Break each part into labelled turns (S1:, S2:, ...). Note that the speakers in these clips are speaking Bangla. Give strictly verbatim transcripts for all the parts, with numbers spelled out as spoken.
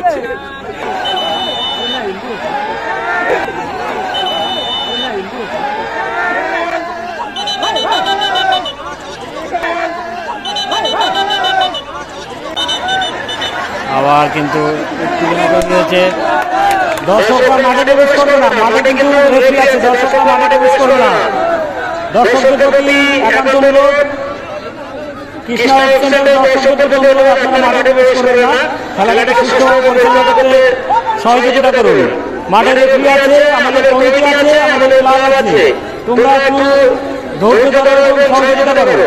S1: আবার কিন্তু দর্শকরা মাঠে প্রবেশ করবে না, মাঠে কিন্তু রেফারি আছে, দর্শকরা মাঠে প্রবেশ করবে না। দর্শকদের প্রতি একান্ত অনুরোধ, কৃষ্ণা সেন্টারের দর্শকদের প্রতি অনুরোধ, আপনারা মাঠে প্রবেশ করবেন না, খেলাটাকে সুষ্ঠুভাবে পরিচালনা করতে সহযোগিতা করুন। মাঠে রেফারি আছে, আমাদের কমিটি আছে, আমাদের ক্লাব আছে, তোমরা একটু ধৈর্য ধরে সহযোগিতা করো।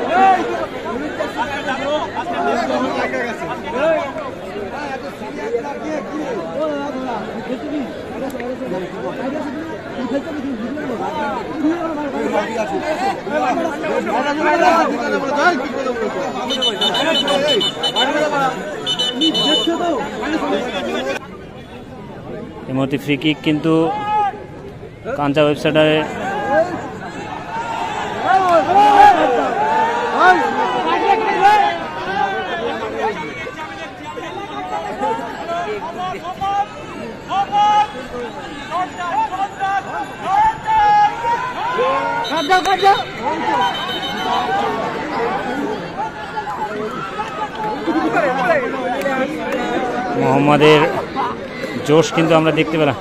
S1: এই মুহূর্তে ফ্রি কিক কিন্তু কাঞ্চা ওয়েবসাইটে মোহাম্মদের জোশ কিন্তু আমরা দেখতে পেলাম।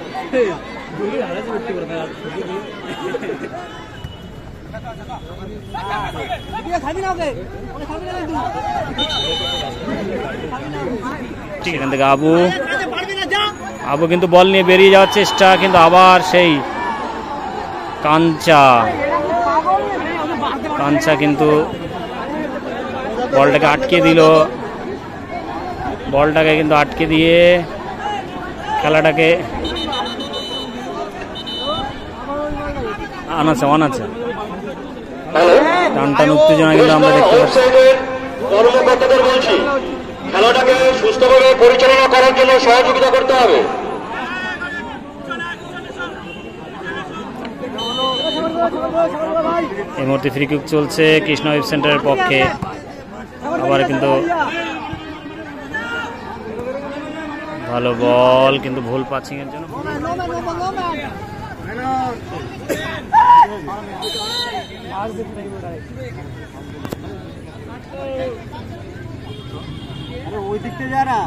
S1: ঠিক এখান থেকে আবু আবু কিন্তু বল নিয়ে বেরিয়ে যাওয়ার চেষ্টা, কিন্তু আবার সেই কাঞ্চা কাঞ্চা কিন্তু বলটাকে আটকে দিল, বলটাকে কিন্তু আটকে দিয়ে খেলাটাকে আনাচ্ছে অনাচ্ছে টান টান উত্তেজনা কিন্তু আমরা দেখতে পাচ্ছি।
S2: কর্মকর্তাদের বলছি, খেলাটাকে সুস্থভাবে পরিচালনা করার জন্য সহযোগিতা করতে হবে।
S1: এই মুহূর্তে ফ্রি কিক চলছে কৃষ্ণা ওয়েব সেন্টারের পক্ষে। আবার কিন্তু ভালো বল, কিন্তু ভুল পাচ্ছিং এর জন্য
S3: ওই দিকতে যা না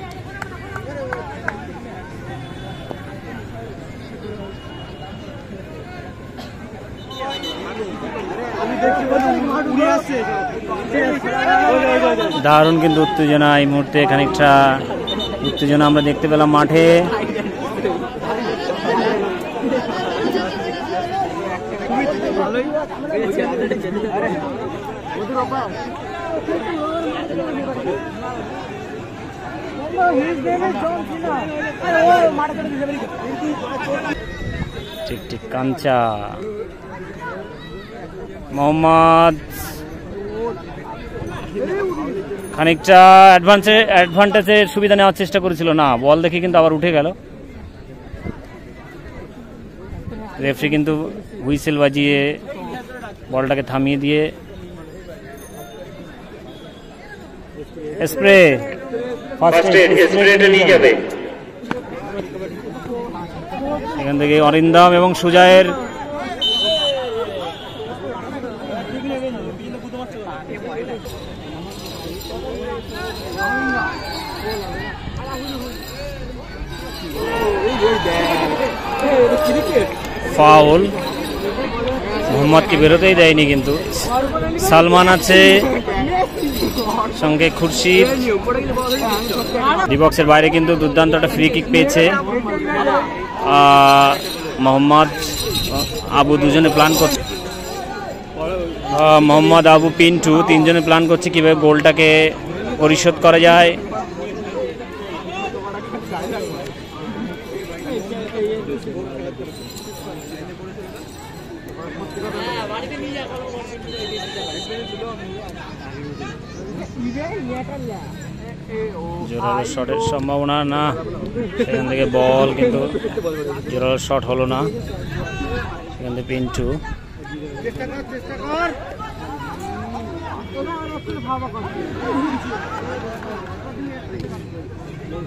S1: দারুণ কিন্তু উত্তেজনা এই মুহূর্তে, খানিকটা উত্তেজনা আমরা দেখতে পেলাম মাঠে। ঠিক ঠিক কাঞ্চা মোহাম্মদ খানিকটা অ্যাডভান্সে অ্যাডভান্টেজের সুবিধা নেওয়ার চেষ্টা করেছিল, না বল দেখে কিন্তু আবার উঠে গেল। রেফারি কিন্তু হুইসেল বাজিয়ে বলটাকে থামিয়ে দিয়ে স্প্রে এখান থেকে অরিন্দম এবং সুজয়ের ফাউল, মোহাম্মদকে বেরোতেই দেয়নি, কিন্তু সালমান আছে সঙ্গে খুরশিদ। ডিবক্সের বাইরে কিন্তু দুর্দান্ত একটা ফ্রি কিক পেয়েছে মোহাম্মদ আবু, দুজনে প্ল্যান করছে মোহাম্মদ আবু পিন্টু তিনজনে প্ল্যান করছে কিভাবে গোলটাকে পরিশোধ করা যায়। জোরালো শটের সম্ভাবনা না, সেখান থেকে বল কিন্তু জোরালো শট হলো না, সেখান থেকে পিন্টু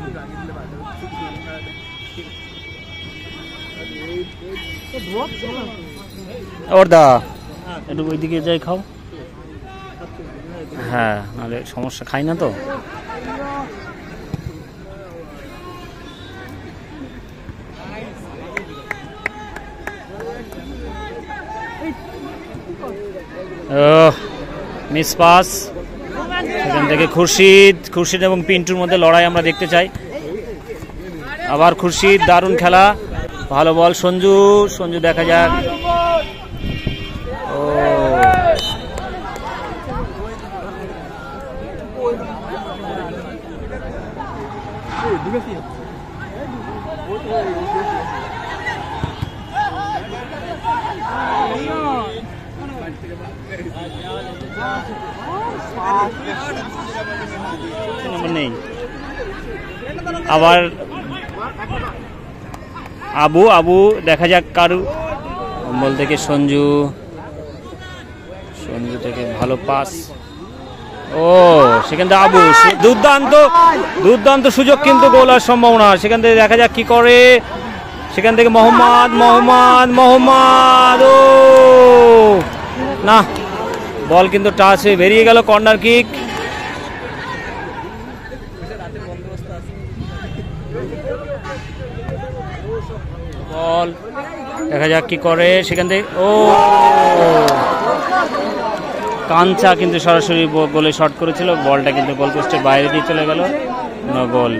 S1: ওর দা একটু ওইদিকে যাই খাও। হ্যাঁ, নাহলে সমস্যা, খাই না তো। মিস পাস, সেখান থেকে খুরশিদ খুরশিদ এবং পিন্টুর মধ্যে লড়াই আমরা দেখতে চাই। আবার খুরশিদ, দারুণ খেলা, ভালো বল। সঞ্জু সঞ্জু দেখা যাক। ও নেই। আবার আবু আবু দেখা যাক কারু বল থেকে সঞ্জু সঞ্জু থেকে ভালো পাস। ও সেখান থেকে আবু, দুর্দান্ত দুর্দান্ত সুযোগ, কিন্তু গোল হওয়ার সম্ভাবনা। সেখান থেকে দেখা যাক কি করে। সেখান থেকে মোহাম্মদ মোহাম্মদ মোহাম্মদ ও না, বল কিন্তু টাচ হয়ে বেরিয়ে গেল। Corner kick. বল দেখা যাক কি করে। সেখান থেকে ও কাঞ্চা কিন্তু সরাসরি গোলে শট করেছিল, বলটা কিন্তু গোল পোস্টের বাইরে দিয়ে চলে গেল। নো গোল।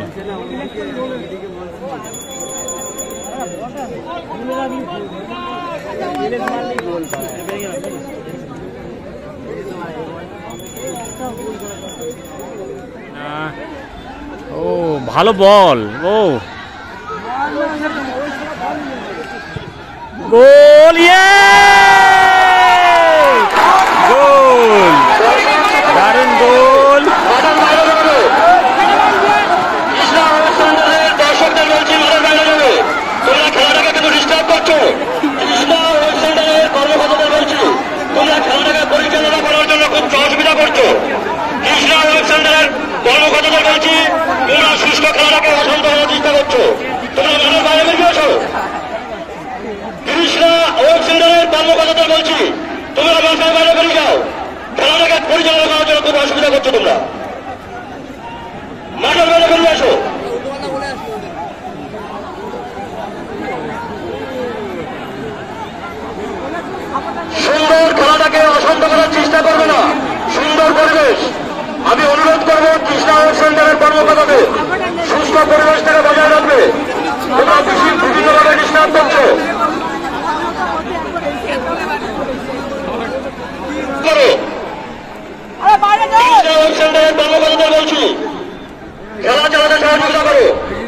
S1: ও ভালো বল। ও গোল, ইয়ে গোল, দারুণ গোল।
S2: দর্শকদের বলছি মাঠের বাইরে যাবে, তোমরা খেলাটাকে কিন্তু ডিস্টার্ব করছো। কর্মকর্তাদের বলছি তোমরা খেলাটাকে পরিচালনা করার জন্য খুব অসুবিধা করছো। কৃষ্ণা ওয়েব সেন্টারের কর্মকর্তাদের বলছি তোমরা সুস্থ খেলাটাকে অশান্ত করার চেষ্টা করছো। তোমরা মাঠের বাইরে বেরিয়ে আসো। কৃষ্ণা ওয়েব সেন্টারের কর্মকর্তাদের বলছি তোমরা মাঠের বাইরে বেরিয়ে যাও। খেলাটাকে পরিচালনা করার জন্য খুব অসুবিধা করছো। তোমরা মাঠের বাইরে বেরিয়ে আসো। সুন্দর খেলাটাকে অশান্ত করার চেষ্টা করবে না, সুন্দর পরিবেশ। আমি অনুরোধ করবো কৃষ্ণা ওয়েব সেন্টারের কর্মকর্তাদের সুস্থ পরিবেশটাকে বজায় রাখবে। তোমরা বিভিন্নভাবে ডিস্টার্ব করছো। কৃষ্ণা ওয়েব সেন্টারের কর্মকর্তাদের বলছি খেলা চালাতে সহযোগিতা করো।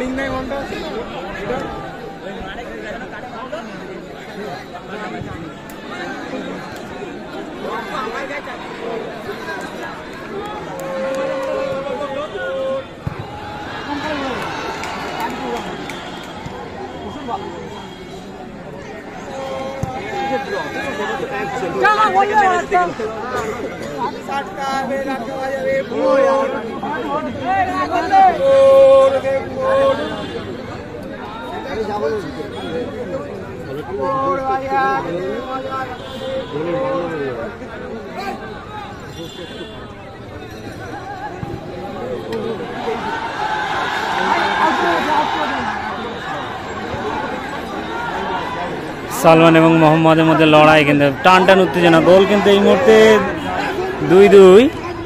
S1: সালমান এবং মোহাম্মদের মধ্যে লড়াই, কিন্তু টান টান উত্তেজনা। গোল কিন্তু এই মুহূর্তে দুই দুই।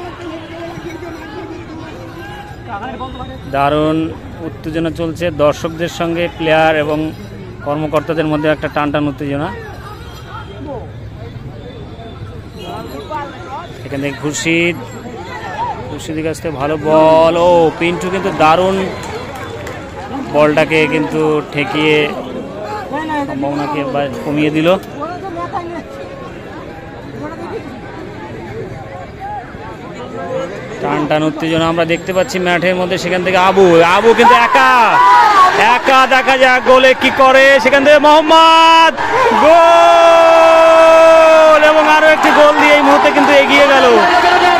S1: দারুণ উত্তেজনা চলছে দর্শকদের সঙ্গে প্লেয়ার এবং কর্মকর্তাদের মধ্যে একটা টান টান উত্তেজনা। এখান থেকে খুরশিদ খুরশিদের কাছ থেকে ভালো বল। ও পিন্টু কিন্তু দারুণ বলটাকে কিন্তু ঠেকিয়ে সম্ভাবনাকে কমিয়ে দিল। টান টান উত্তেজনা আমরা দেখতে পাচ্ছি মাঠের মধ্যে। সেখান থেকে আবু আবু কিন্তু একা একা দেখা যাক গোলে কি করে। সেখান থেকে মোহাম্মদ, গোল, এবং আরো একটি গোল দিয়ে এই মুহূর্তে কিন্তু এগিয়ে গেল।